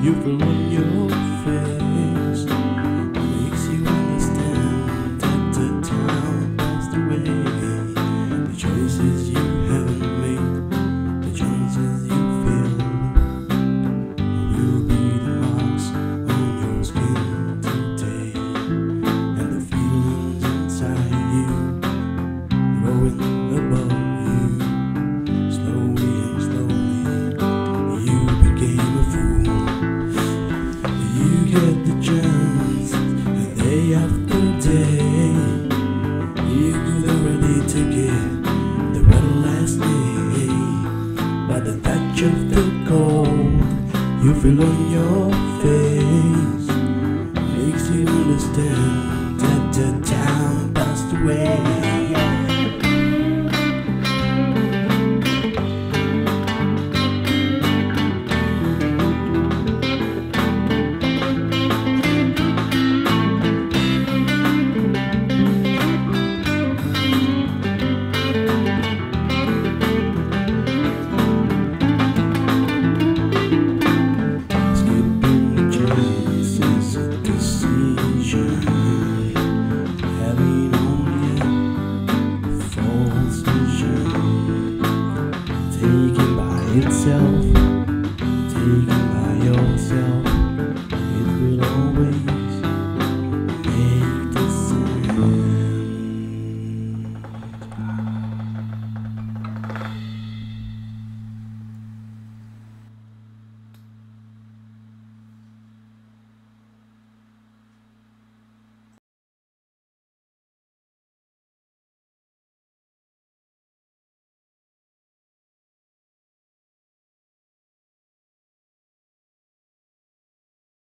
you feel on your face makes you understand that the time passed away. The choices you haven't made, the choices you feel, will be the marks on your skin today, and the feelings inside you growing above you. Slowly and slowly you became a fool. You get the chance, and day after day you could already take it, the battle last day. By the touch of the cold you feel on your face makes you understand that the time passed away.